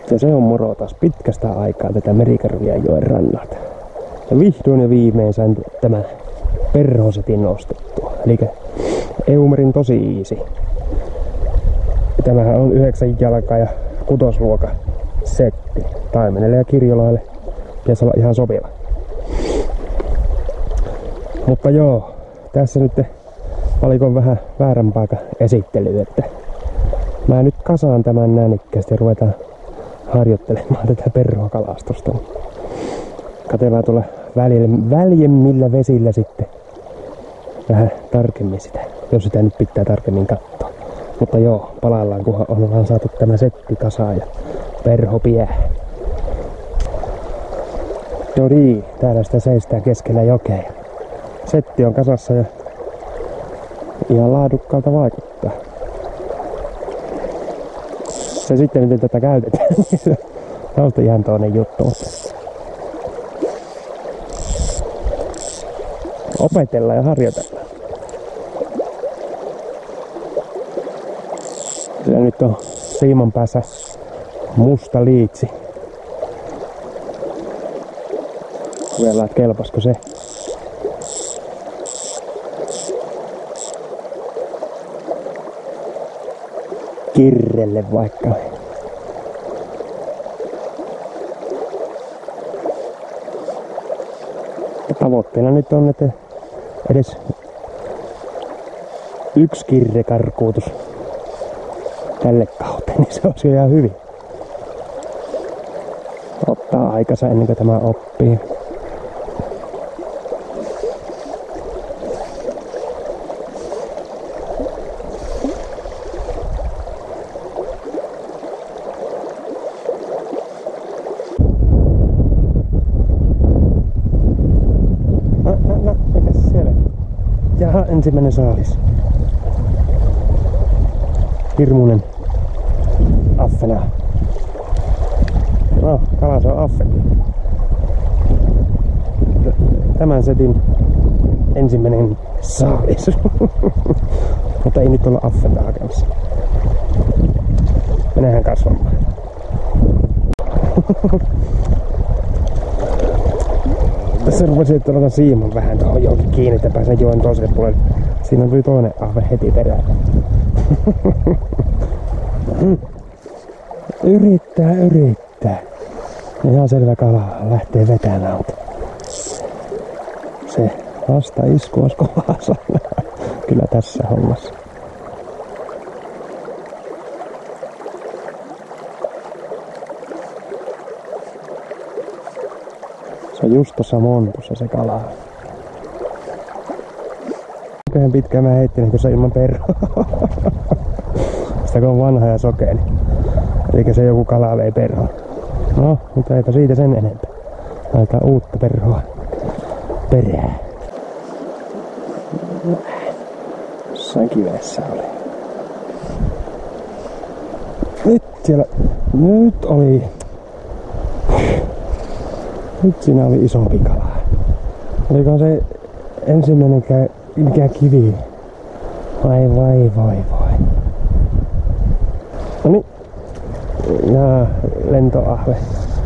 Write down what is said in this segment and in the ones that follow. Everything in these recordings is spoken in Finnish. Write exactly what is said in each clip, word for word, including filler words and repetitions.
Ja se on moro taas pitkästä aikaa tätä Merikarvianjoen rannalta. Ja vihdoin ja viimein sain tämä perhosetin nostettua. Eli Eumerin tosi easy. Tämähän on yhdeksän jalka ja kutosluoka setti. Taimenelle ja kirjolaille pitäisi olla ihan sopiva. Mutta joo, tässä nyt valikon vähän väärän paikan esittely, että mä nyt kasaan tämän nänikkäästi ja ruvetaan harjoittelemaan tätä perhokalastusta. Katsellaan tuolla väljemmillä vesillä sitten vähän tarkemmin sitä, jos sitä nyt pitää tarkemmin katsoa. Mutta joo, palaillaan kunhan ollaan saatu tämä setti kasaan ja perho piää. No niin, täällä sitä seistää keskellä jokea. Setti on kasassa ja ihan laadukkaalta vaikuttaa. Se sitten miten tätä käytetään, niin se on ihan toinen juttu. Opetellaan ja harjoitellaan. Ja nyt on siiman päässä musta liitsi. Kokeillaan, että kelpasko se. Kirrelle vaikka. Tavoitteena nyt on, että edes yksi kirrekarkuutus tälle kauteen, niin se olisi ihan hyvin. Ottaa aikansa ennen kuin tämä oppii. Jaha, ensimmäinen saalis. Hirmuinen affena. No, kala se on affeni. Tämän setin ensimmäinen saalis. Mutta ei nyt olla affenta hakemassa. Menehän kasvamaan. Tässä rupesin, että otan siiman vähän tuohon johonkin kiinni, että pääsen joen toiselle puolelle. Siinä tuli toinen ahve heti perään. Yrittää, yrittää. Ihan selvä kala lähtee vetämään. Se vasta isku olisi kovaa sanaa. Kyllä tässä hommassa. Se on just tossa montussa se kala. Oikein pitkään mä heittin tuossa ilman perhoa. Sitä kun on vanha ja sokea, niin eli se joku kala vei perhoa. No, mutta eipä siitä sen enempää. Laitetaan uutta perhoa perään. Jossain kivessä oli. Nyt siellä, nyt oli. Nyt siinä oli isompi kala. Oliko se ensimmäinen mikä kivi? Vai vai vai vai. Noniin. Nää lentoahve.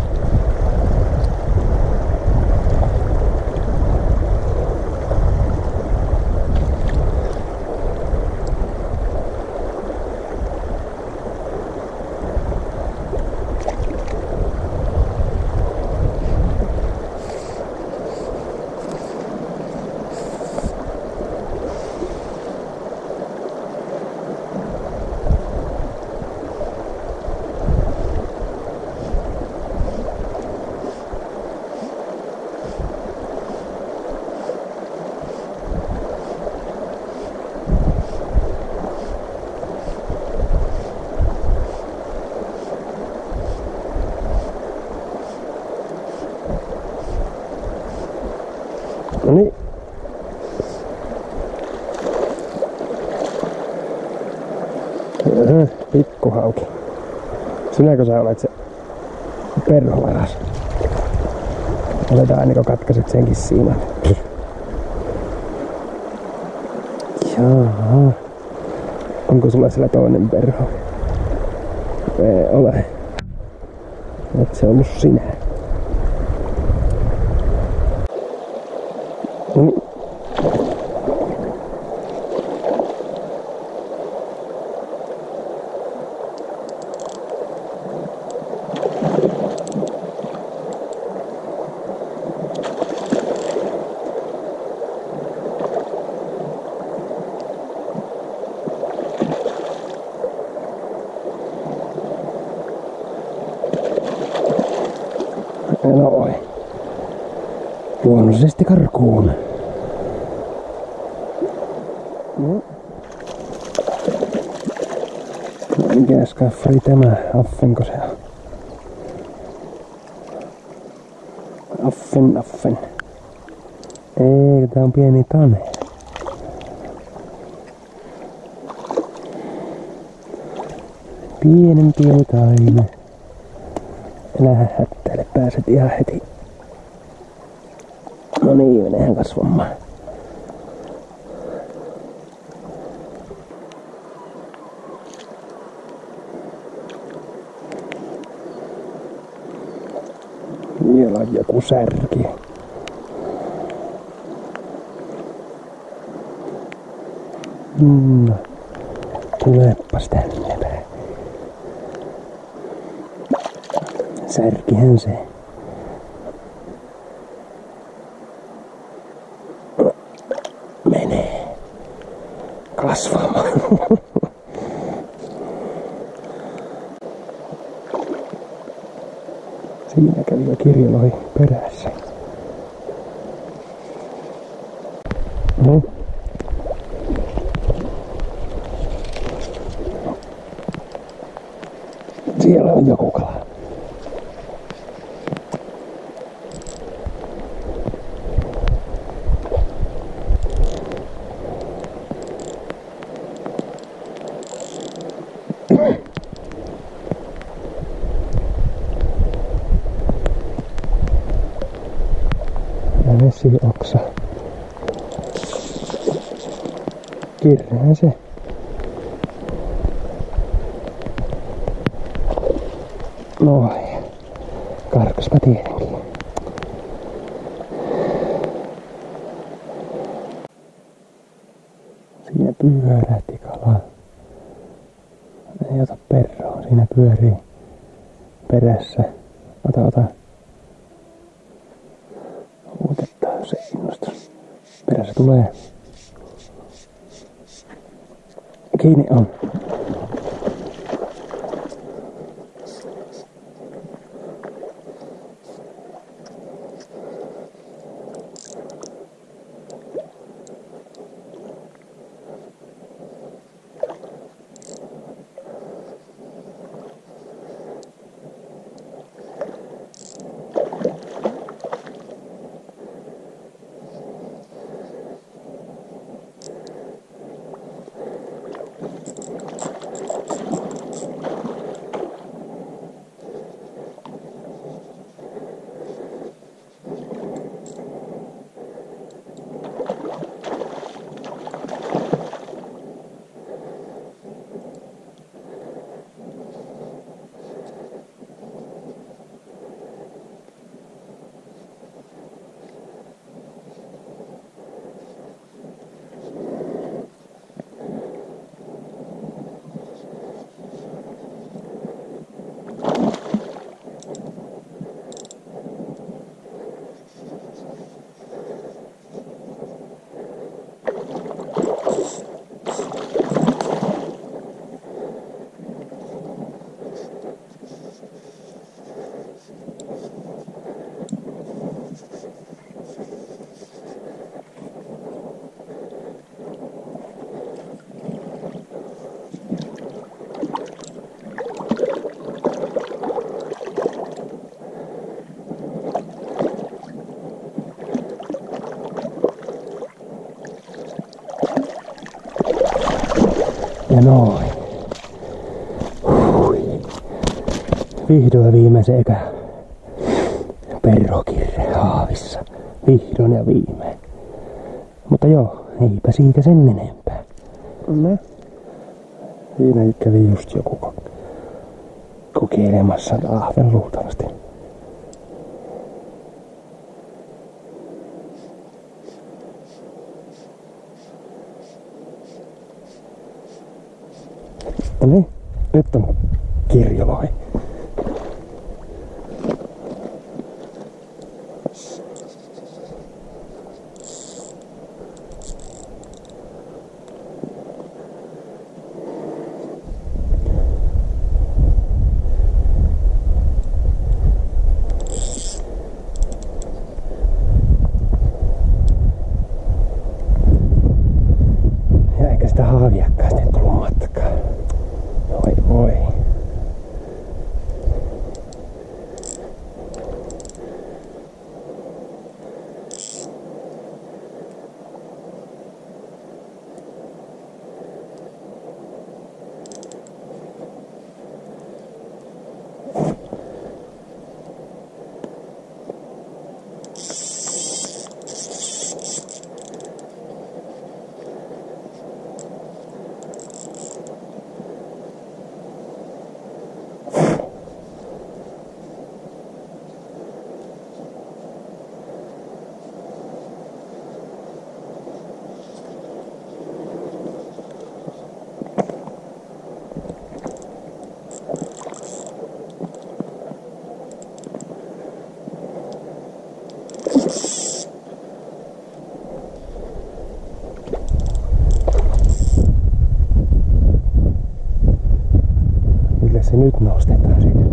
Noniin. Pikkuhauki. Sinäkö sä olet se perhovaras? Otetaan ennen kuin katkaiset senkin siiman. Jaha. Onko sulla siellä toinen perho? Ei ole. Et se ollut sinä. No niin. Noin. Luonnollisesti karkuun. No. Mikä skaffari tämä? Affenko se on? Affen, affen. Ei, tää on pieni tane. Pienen pieni taime. Älä hättäile, pääset ihan heti. No niin, menehän kasvamaan. Vielä on joku särki. Mm. Tuleepas tänne päin. Särkihän se. Menee kasvamaan. Siinä kävi jo kirjolohi perässä. No. Siellä on joku kala. Ja vesioksa. Kirrehän se. Noin. Karkaspa tietenkin. Siinä pyörähti kala. Ei ota perroa. Siinä pyörii perässä. Ota, ota. Uutetta, jos ei innosta. Perässä tulee. Kiinni on. Ja noin. Hui. Vihdoin viimeisen eka perhokirre haavissa. Vihdoin ja viimein. Mutta joo, eipä siitä sen enempää. No. Siinä kävi just joku kokeilemassa ahven luultavasti. No niin, nyt on kirjoloi. Ja eikä sitä haaviakkaa sitten tullut matkaa. Oi voi. Millä se nyt nostetaan siitä?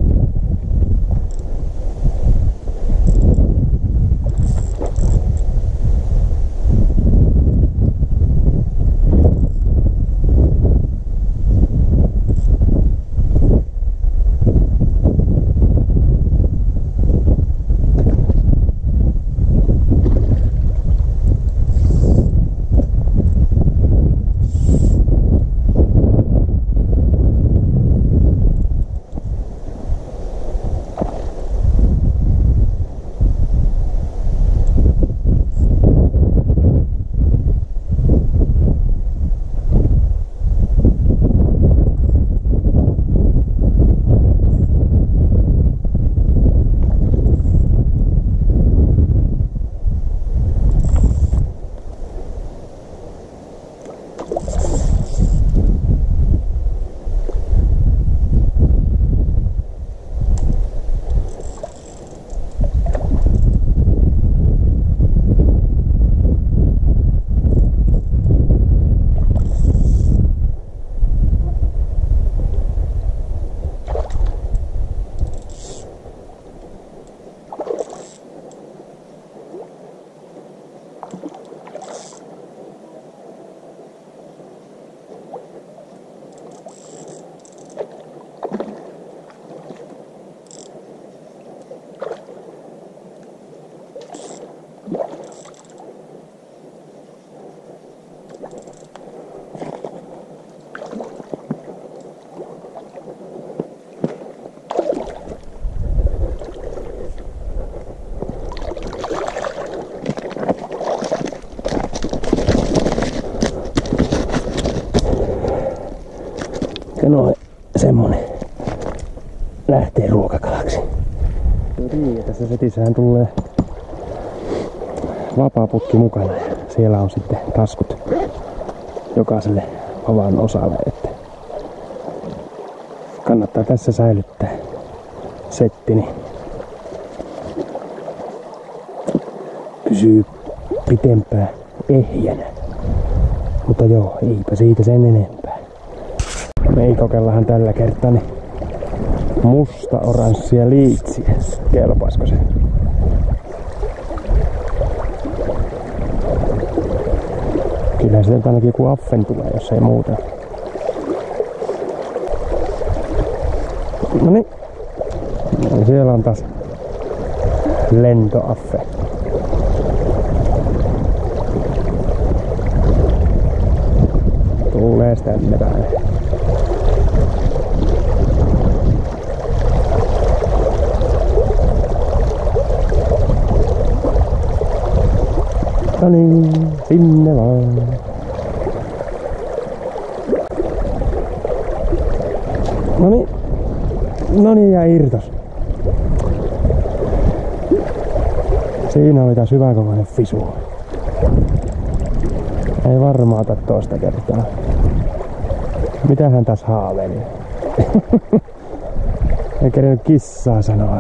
Ja noin semmonen lähtee ruokakalaksi. No niin, ja tässä setissähän tulee vapaaputki mukana ja siellä on sitten taskut jokaiselle vavan osalle, että kannattaa tässä säilyttää setti, niin pysyy pitempään ehjänä. Mutta joo, eipä siitä sen enempää. Meikokellahan tällä kertaa niin musta oranssia liitsiä. Kelpaisko se? Kyllä sieltä ainakin joku affen tulee, jos ei muuta. No niin. No, siellä on taas lentoaffe. Tulee sitä mitään. No niin, sinne vaan. No niin, No niin, ja irtos. Siinä oli taas hyväkokoinen fisu. Ei varmaan ota toista kertaa. Mitähän tässä haaveili? En kerennyt kissaa sanoa.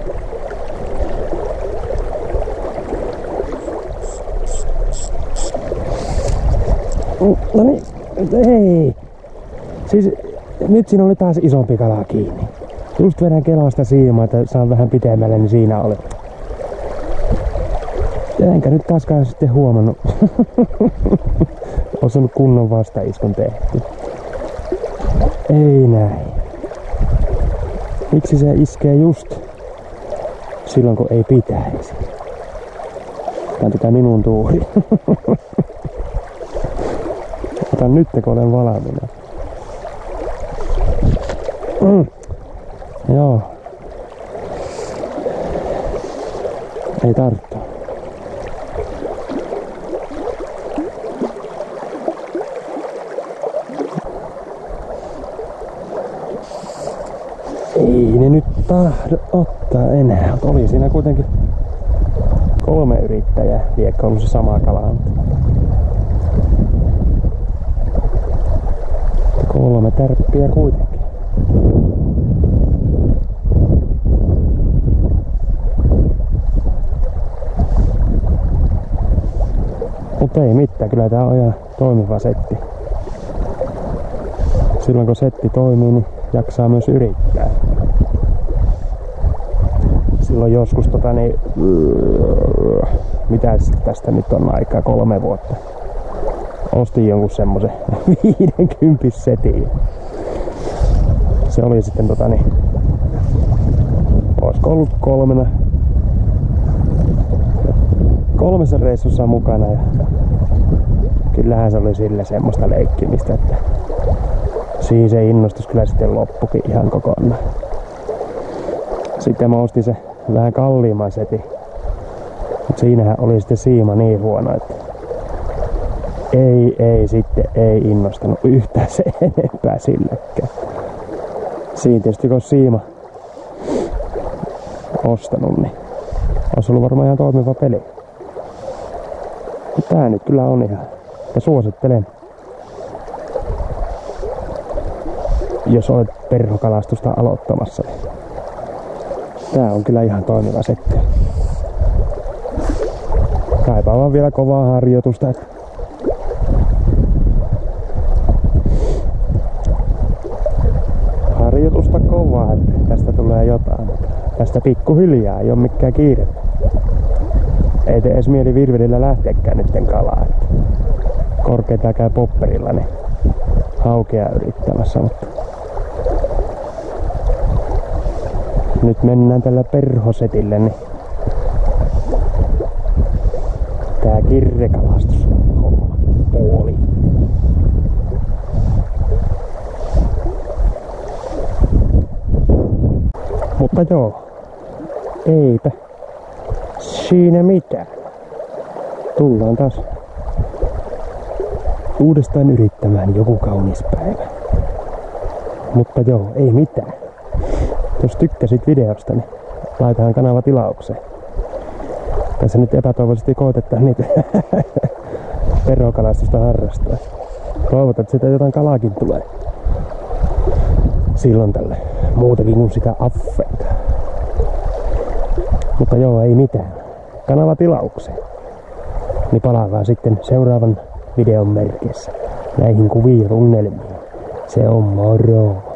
No niin, ei. Siis nyt siinä oli taas isompi kala kiinni. Just vedän kelasta siimaa, että saan vähän pitemmälle, niin siinä oli. Enkä nyt taaskaan sitten huomannut. Olisi ollut kunnon vastaiskun tehty. Ei näin. Miksi se iskee just silloin, kun ei pitäisi? Tää on tätä minun tuuri. Otan nyt, kun olen valmiina. Mm. Joo. Ei tarttu. Ei ne nyt tahdo ottaa enää, mutta oli siinä kuitenkin kolme yrittäjää, liekö ollut se sama kala. Kolme tärppiä kuitenkin. Mutta ei mitään, kyllä tää on ihan toimiva setti. Silloin kun setti toimii, niin jaksaa myös yrittää. Silloin joskus tota niin, mitä tästä nyt on aikaa, kolme vuotta. Ostin jonkun semmosen viidenkympin setin. Se oli sitten tota niin, olisiko ollut kolmena, kolmessa reissussa mukana ja kyllähän se oli sille semmoista leikkimistä, että siinä se innostus kyllä sitten loppukin ihan kokonaan. Sitten mä ostin se vähän kalliimman setin. Mut siinähän oli sitten siima niin huono, että ei, ei sitten ei innostanut yhtään se enempää silläkään. Siinä tietysti kun siima ostanut, niin olisi ollut varmaan ihan toimiva peli. Mutta tää nyt kyllä on ihan, ja suosittelen. Jos olet perhokalastusta aloittamassa, niin tää on kyllä ihan toimiva setti. Kaipaa vaan vielä kovaa harjoitusta. Että harjoitusta kovaa, että tästä tulee jotain. Tästä pikkuhiljaa, ei oo mikään kiire. Ei tee edes mieli virvelillä lähteekään nytten kalaa. Korkeintaan käy popperilla, niin haukea yrittämässä. Mutta nyt mennään tällä perhosetille, niin tää kirrekalastus homma puoli. Mutta joo, eipä siinä mitään. Tullaan taas uudestaan yrittämään joku kaunis päivä. Mutta joo, ei mitään. Jos tykkäsit videosta, niin laitahan kanava tilaukseen. Tässä nyt epätoivoisesti koitetaan niitä perhokalastusta harrastaa. Toivotaan, että sitä jotain kalaakin tulee. Silloin tälle muutakin kuin sitä affeita. Mutta joo, ei mitään. Kanava tilaukseen. Niin palataan sitten seuraavan videon merkeissä näihin kuviin ja tunnelmiin. Se on moro!